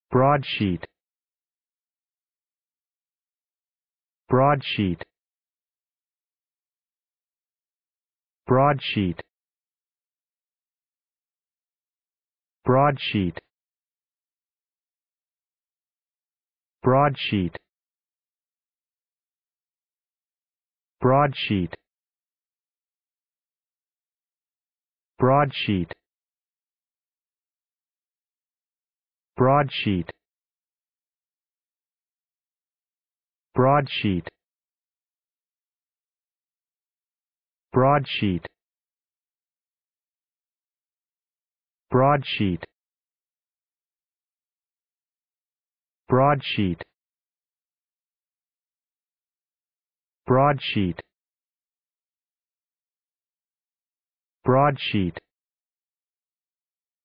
Broadsheet. Broadsheet. Broadsheet. Broadsheet. Broadsheet. Broadsheet. Broadsheet. Broadsheet. Broadsheet. Broadsheet. Broadsheet. Broadsheet. Broadsheet. Broadsheet.